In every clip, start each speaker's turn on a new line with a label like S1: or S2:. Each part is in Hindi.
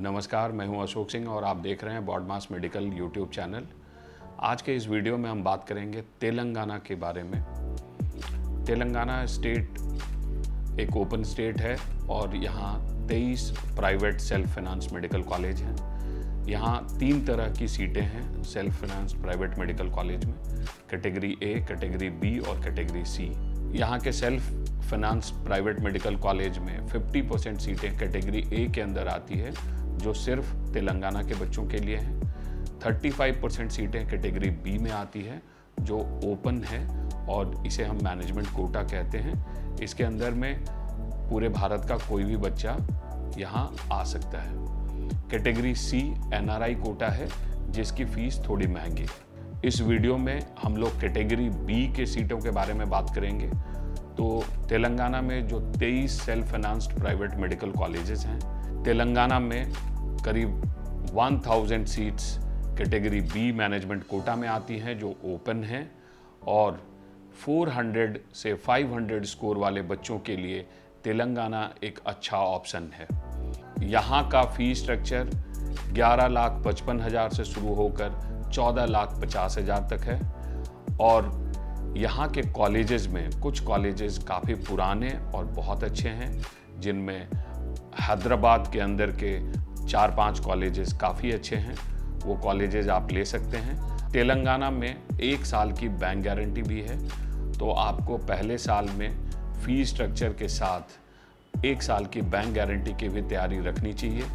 S1: नमस्कार, मैं हूं अशोक सिंह और आप देख रहे हैं बॉडमास मेडिकल यूट्यूब चैनल। आज के इस वीडियो में हम बात करेंगे तेलंगाना के बारे में। तेलंगाना स्टेट एक ओपन स्टेट है और यहाँ 23 private self finance medical college हैं। यहाँ 3 तरह की सीटें हैं self finance private medical college में, कैटेगरी ए, कैटेगरी बी और कैटेगरी सी। यहाँ के self finance private medical college में 50% सीटें कैटेगरी ए के अंदर आती है जो सिर्फ तेलंगाना के बच्चों के लिए हैं। 35% सीटें कैटेगरी बी में आती है जो ओपन है और इसे हम मैनेजमेंट कोटा कहते हैं। इसके अंदर में पूरे भारत का कोई भी बच्चा यहाँ आ सकता है। कैटेगरी सी एनआरआई कोटा है जिसकी फीस थोड़ी महंगी है। इस वीडियो में हम लोग कैटेगरी बी के सीटों के बारे में बात करेंगे। तो तेलंगाना में जो 23 self financed private medical colleges हैं, तेलंगाना में करीब 1000 seats category B management quota में आती हैं जो ओपन हैं और 400 से 500 स्कोर वाले बच्चों के लिए तेलंगाना एक अच्छा ऑप्शन है। यहाँ का फीस स्ट्रक्चर 11,55,000 से शुरू होकर 14,50,000 तक है और यहाँ के कॉलेजेस में कुछ कॉलेजेस काफ़ी पुराने और बहुत अच्छे हैं, जिनमें हैदराबाद के अंदर के 4-5 कॉलेजेस काफ़ी अच्छे हैं। वो कॉलेजेस आप ले सकते हैं। तेलंगाना में 1 साल की बैंक गारंटी भी है, तो आपको पहले साल में फीस स्ट्रक्चर के साथ 1 साल की बैंक गारंटी की भी तैयारी रखनी चाहिए।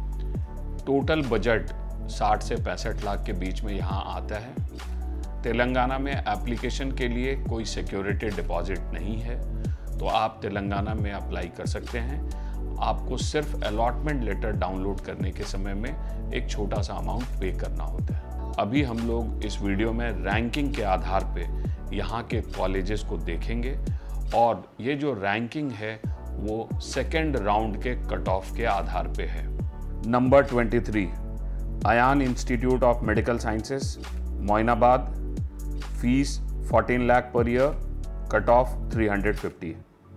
S1: टोटल बजट 60 से 65 लाख के बीच में यहाँ आता है। तेलंगाना में एप्लीकेशन के लिए कोई सिक्योरिटी डिपॉजिट नहीं है, तो आप तेलंगाना में अप्लाई कर सकते हैं। आपको सिर्फ अलॉटमेंट लेटर डाउनलोड करने के समय में एक छोटा सा अमाउंट पे करना होता है। अभी हम लोग इस वीडियो में रैंकिंग के आधार पे यहाँ के कॉलेजेस को देखेंगे और ये जो रैंकिंग है वो सेकेंड राउंड के कट ऑफ के आधार पे है। Number 23 Ayaan institute of medical sciences, Moinabad, fees 14 lakh per year, cut off 350।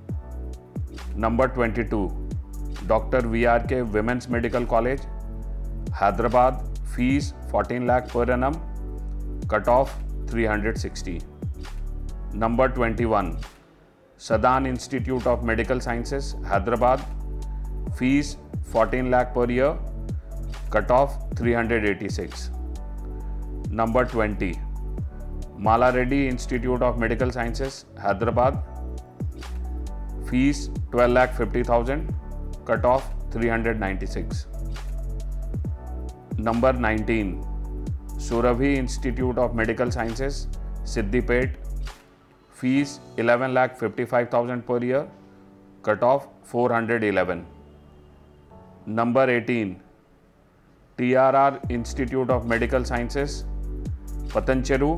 S1: Number 22 doctor VRK women's medical college, Hyderabad, fees 14 lakh per annum, cut off 360। Number 21 Shadan institute of medical sciences, Hyderabad, fees 14 lakh per year, cut off 386। Number 20 Malla Reddy institute of medical sciences, Hyderabad, fees 12,50,000, cut off 396। Number 19 Surabhi institute of medical sciences, Siddipet, fees 11,55,000 per year, cut off 411। Number 18 TRR institute of medical sciences, Patancheru,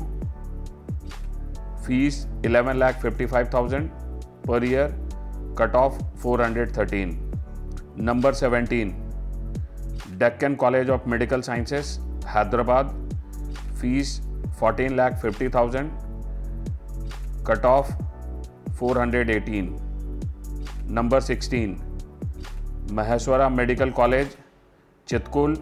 S1: fees 11,55,000 per year, cut off 413। Number 17 Deccan college of medical sciences, Hyderabad, fees 14,50,000, cut off 418। Number 16 Maheshwara medical college, Chitkul,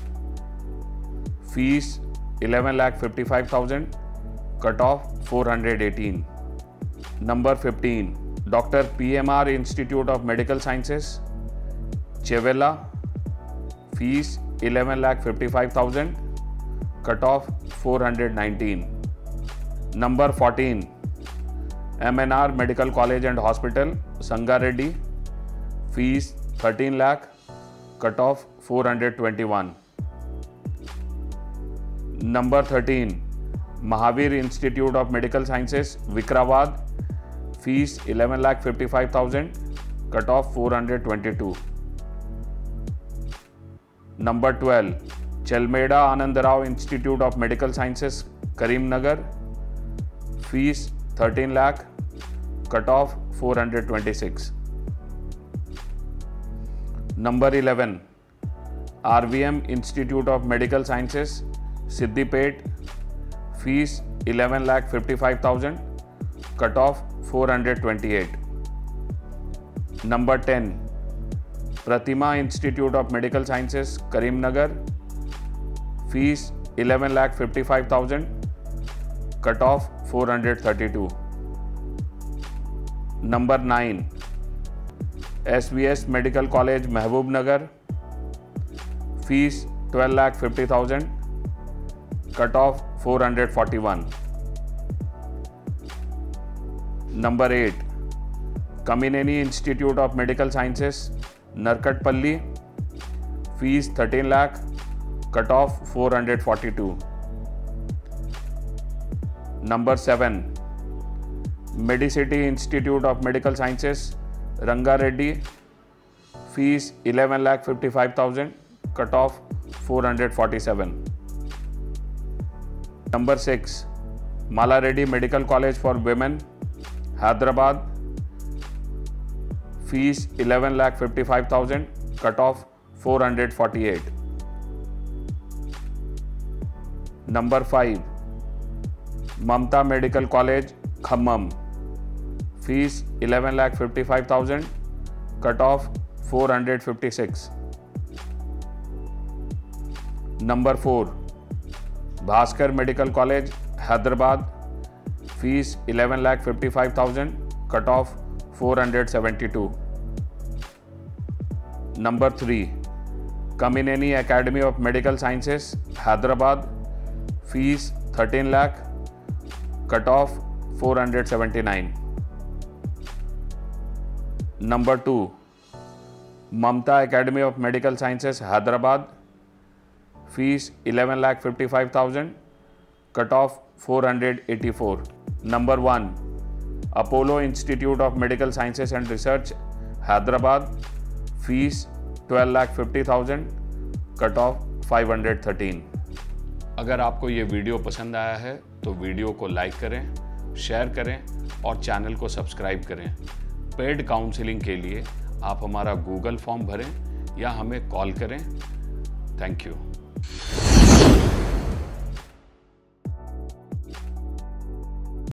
S1: fees 11,55,000, cut off 418। Number 15 doctor PMR institute of medical sciences, Chevella, fees 11,55,000, cut off 419। Number 14 MNR medical college and hospital, Sangareddy, fees 13 lakh, cut off 421। Number 13 Mahavir institute of medical sciences, Vikarabad, fees 11,55,000, cut off 422। Number 12 Chalmeda Anandrao institute of medical sciences, Karimnagar, fees 13 lakh, cut off 426। Number 11 RVM institute of medical sciences, Siddipet, fees 11,55,000, cut off 428। Number 10 Pratima institute of medical sciences Karimnagar, fees 11,55,000, cut of 432. Number 9 SVS medical college Mahabubnagar, fees 12,50,000, cut off 441. Number 8 Kamineni institute of medical sciences Narketpally, fees 13 lakh, cut off 442. Number 7 Medicity institute of medical sciences Rangareddy, fees 11,55,000, cut off 447. Number 6 Malla Reddy medical college for women Hyderabad, fees 11,55,000, cut off 448. Number 5 Mamata medical college Khammam, fees 11,55,000, cut off 456. Number 4 Bhaskar medical college Hyderabad, fees 11,55,000, cut off 472. Number 3 Kamineni academy of medical sciences Hyderabad, fees 13 lakh, cut off 479. Number 2 Mamata academy of medical sciences Hyderabad, fees 11,55,000, cut off 484. Number 1 Apollo institute of medical sciences and research Hyderabad, fees 12,50,000, cut off 513. अगर आपको ये वीडियो पसंद आया है तो वीडियो को लाइक करें, शेयर करें और चैनल को सब्सक्राइब करें. पेड काउंसलिंग के लिए आप हमारा गूगल फॉर्म भरें या हमें कॉल करें. Thank you.